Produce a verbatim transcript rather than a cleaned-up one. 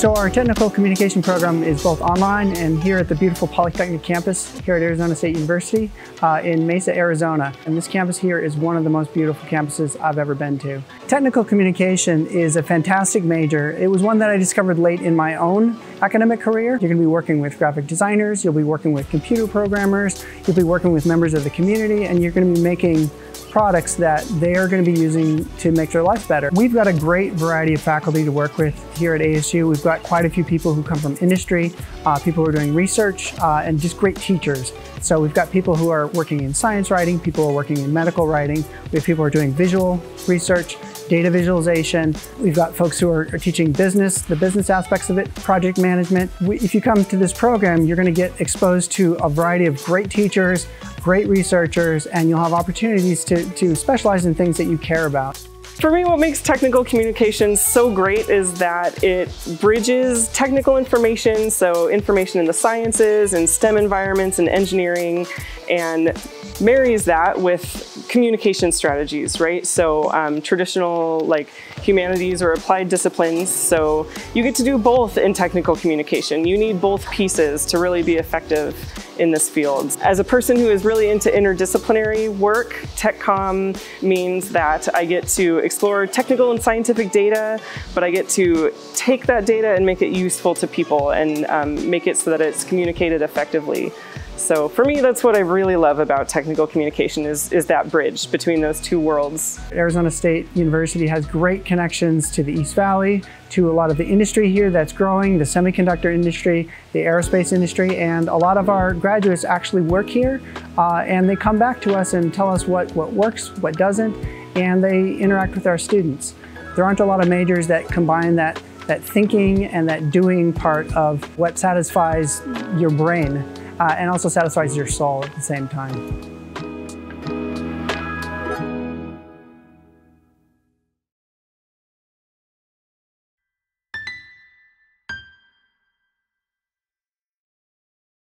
So our technical communication program is both online and here at the beautiful Polytechnic campus here at Arizona State University uh, in Mesa, Arizona. And this campus here is one of the most beautiful campuses I've ever been to. Technical communication is a fantastic major. It was one that I discovered late in my own academic career. You're going to be working with graphic designers, you'll be working with computer programmers, you'll be working with members of the community, and you're going to be making products that they are going to be using to make their lives better. We've got a great variety of faculty to work with here at A S U. We've got quite a few people who come from industry, uh, people who are doing research, uh, and just great teachers. So we've got people who are working in science writing, people who are working in medical writing, we have people who are doing visual research, data visualization. We've got folks who are, are teaching business, the business aspects of it, project management. We, if you come to this program, you're going to get exposed to a variety of great teachers, great researchers, and you'll have opportunities to, to specialize in things that you care about. For me, what makes technical communications so great is that it bridges technical information, so information in the sciences and STEM environments and engineering, and marries that with communication strategies, right? So um, traditional like humanities or applied disciplines. So you get to do both in technical communication. You need both pieces to really be effective in this field. As a person who is really into interdisciplinary work, tech-comm means that I get to explore technical and scientific data, but I get to take that data and make it useful to people and um, make it so that it's communicated effectively. So for me, that's what I really love about technical communication is, is that bridge between those two worlds. Arizona State University has great connections to the East Valley, to a lot of the industry here that's growing, the semiconductor industry, the aerospace industry, and a lot of our graduates actually work here, uh, and they come back to us and tell us what, what works, what doesn't, and they interact with our students. There aren't a lot of majors that combine that, that thinking and that doing part of what satisfies your brain. Uh, and also satisfies your soul at the same time.